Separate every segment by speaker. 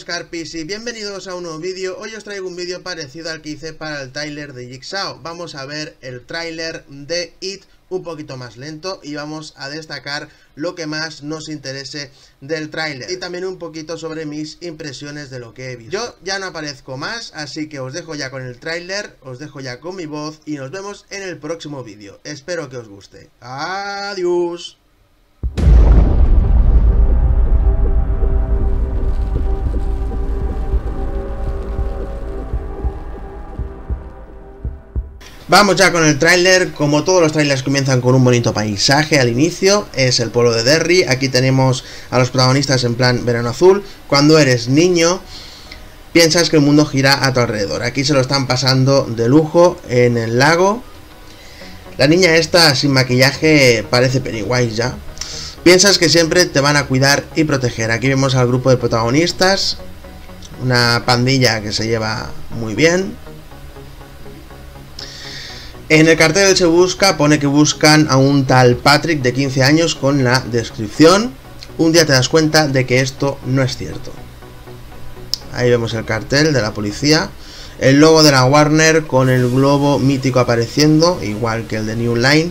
Speaker 1: Carpis y bienvenidos a un nuevo vídeo. Hoy os traigo un vídeo parecido al que hice para el tráiler de Jigsaw. Vamos a ver el tráiler de It un poquito más lento y vamos a destacar lo que más nos interese del tráiler y también un poquito sobre mis impresiones de lo que he visto. Yo ya no aparezco más, así que os dejo ya con el tráiler, os dejo ya con mi voz y nos vemos en el próximo vídeo. Espero que os guste. Adiós. Vamos ya con el tráiler. Como todos los tráilers comienzan con un bonito paisaje al inicio, es el pueblo de Derry. Aquí tenemos a los protagonistas en plan verano azul. Cuando eres niño piensas que el mundo gira a tu alrededor. Aquí se lo están pasando de lujo en el lago. La niña esta sin maquillaje parece Pennywise ya. Piensas que siempre te van a cuidar y proteger. Aquí vemos al grupo de protagonistas, una pandilla que se lleva muy bien. En el cartel del Se Busca pone que buscan a un tal Patrick de 15 años con la descripción. Un día te das cuenta de que esto no es cierto. Ahí vemos el cartel de la policía. El logo de la Warner con el globo mítico apareciendo, igual que el de New Line.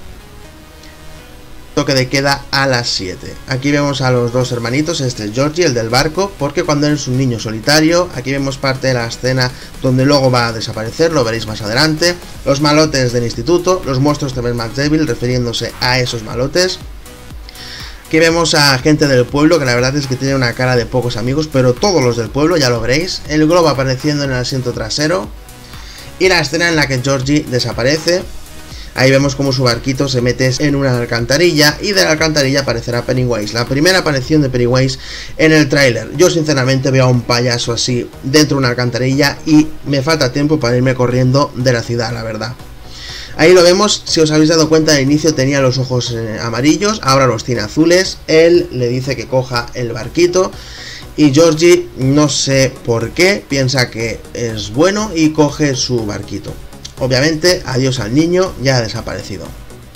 Speaker 1: Toque de queda a las 7. Aquí vemos a los dos hermanitos, este es Georgie, el del barco, porque cuando eres un niño solitario, aquí vemos parte de la escena donde luego va a desaparecer, lo veréis más adelante. Los malotes del instituto, los monstruos de más débil, refiriéndose a esos malotes. Aquí vemos a gente del pueblo, que la verdad es que tiene una cara de pocos amigos, pero todos los del pueblo, ya lo veréis. El globo apareciendo en el asiento trasero. Y la escena en la que Georgie desaparece. Ahí vemos como su barquito se mete en una alcantarilla y de la alcantarilla aparecerá Pennywise. La primera aparición de Pennywise en el tráiler. Yo sinceramente veo a un payaso así dentro de una alcantarilla y me falta tiempo para irme corriendo de la ciudad, la verdad. Ahí lo vemos, si os habéis dado cuenta al inicio tenía los ojos amarillos, ahora los tiene azules. Él le dice que coja el barquito y Georgie, no sé por qué, piensa que es bueno y coge su barquito. Obviamente, adiós al niño, ya ha desaparecido.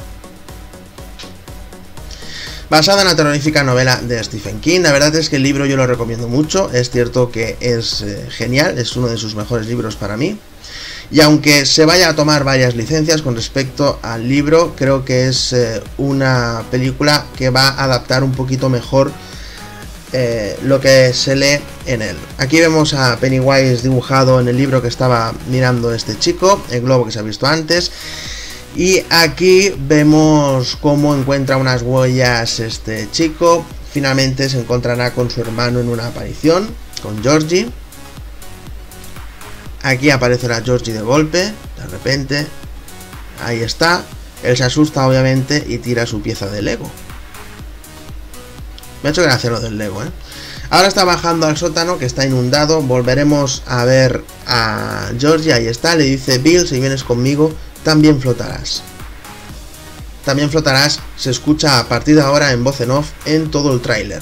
Speaker 1: Basada en la terrorífica novela de Stephen King, la verdad es que el libro yo lo recomiendo mucho, es cierto que es genial, es uno de sus mejores libros para mí. Y aunque se vaya a tomar varias licencias con respecto al libro, creo que es una película que va a adaptar un poquito mejor lo que se lee en él. Aquí vemos a Pennywise dibujado en el libro que estaba mirando este chico, el globo que se ha visto antes. Y aquí vemos cómo encuentra unas huellas este chico. Finalmente se encontrará con su hermano en una aparición, con Georgie. Aquí aparecerá Georgie de golpe, de repente. Ahí está. Él se asusta obviamente y tira su pieza de Lego. Me ha hecho gracia lo del Lego, ¿eh? Ahora está bajando al sótano que está inundado. Volveremos a ver a Georgie. Ahí está. Le dice: Bill, si vienes conmigo, también flotarás. También flotarás. Se escucha a partir de ahora en voz en off en todo el tráiler.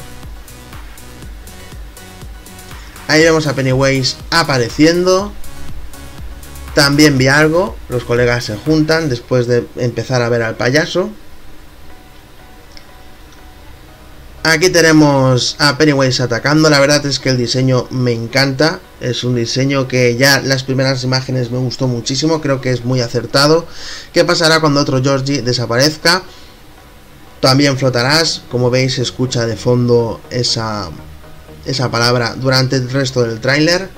Speaker 1: Ahí vemos a Pennywise apareciendo. También vi algo. Los colegas se juntan después de empezar a ver al payaso. Aquí tenemos a Pennywise atacando. La verdad es que el diseño me encanta. Es un diseño que ya las primeras imágenes me gustó muchísimo. Creo que es muy acertado. ¿Qué pasará cuando otro Georgie desaparezca? También flotarás. Como veis se escucha de fondo esa palabra durante el resto del tráiler.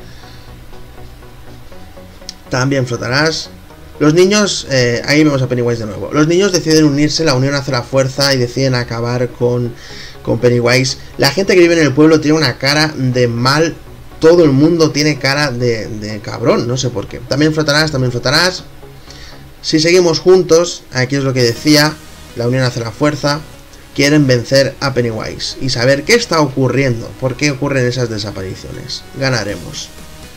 Speaker 1: También flotarás. Los niños, ahí vemos a Pennywise de nuevo. Los niños deciden unirse, la unión hace la fuerza y deciden acabar con Pennywise. La gente que vive en el pueblo tiene una cara de mal. Todo el mundo tiene cara de cabrón, no sé por qué. También flotarás, también flotarás. Si seguimos juntos, aquí es lo que decía, la unión hace la fuerza. Quieren vencer a Pennywise y saber qué está ocurriendo, por qué ocurren esas desapariciones. Ganaremos.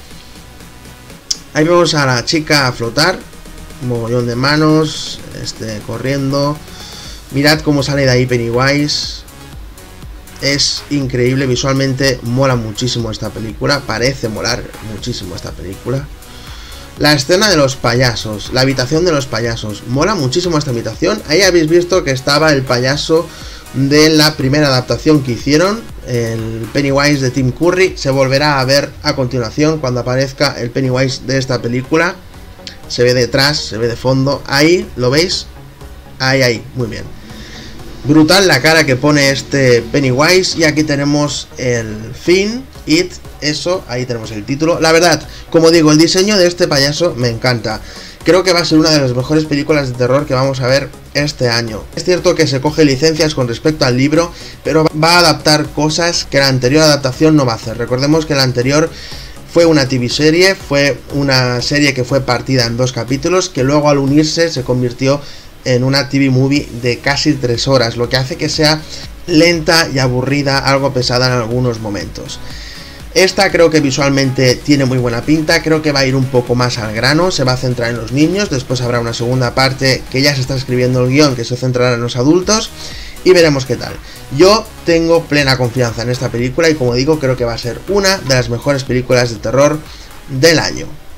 Speaker 1: Ahí vemos a la chica a flotar. Un mogollón de manos, corriendo. Mirad cómo sale de ahí Pennywise. Es increíble, visualmente mola muchísimo esta película. Parece molar muchísimo esta película. La escena de los payasos, la habitación de los payasos. Mola muchísimo esta habitación. Ahí habéis visto que estaba el payaso de la primera adaptación que hicieron. el Pennywise de Tim Curry, se volverá a ver a continuación cuando aparezca el Pennywise de esta película. Se ve detrás, se ve de fondo, ahí, ¿lo veis? Ahí, muy bien. Brutal la cara que pone este Pennywise. Y aquí tenemos el fin, It, eso, ahí tenemos el título. La verdad, como digo, el diseño de este payaso me encanta. Creo que va a ser una de las mejores películas de terror que vamos a ver este año. Es cierto que se coge licencias con respecto al libro, pero va a adaptar cosas que la anterior adaptación no va a hacer. Recordemos que la anterior fue una TV serie, fue una serie que fue partida en 2 capítulos, que luego al unirse se convirtió en una TV movie de casi 3 horas, lo que hace que sea lenta y aburrida, algo pesada en algunos momentos. Esta creo que visualmente tiene muy buena pinta, creo que va a ir un poco más al grano, se va a centrar en los niños, después habrá una segunda parte que ya se está escribiendo el guión que se centrará en los adultos y veremos qué tal. Yo tengo plena confianza en esta película y como digo creo que va a ser una de las mejores películas de terror del año.